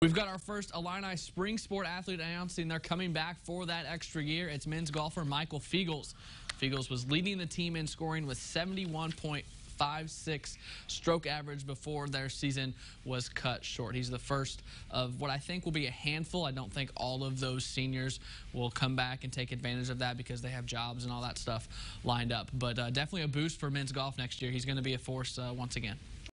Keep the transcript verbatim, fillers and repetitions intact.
We've got our first Illini spring sport athlete announcing they're coming back for that extra year. It's men's golfer Michael Fiegels. Fiegels was leading the team in scoring with seventy-one point five six stroke average before their season was cut short. He's the first of what I think will be a handful. I don't think all of those seniors will come back and take advantage of that because they have jobs and all that stuff lined up. But uh, definitely a boost for men's golf next year. He's going to be a force uh, once again.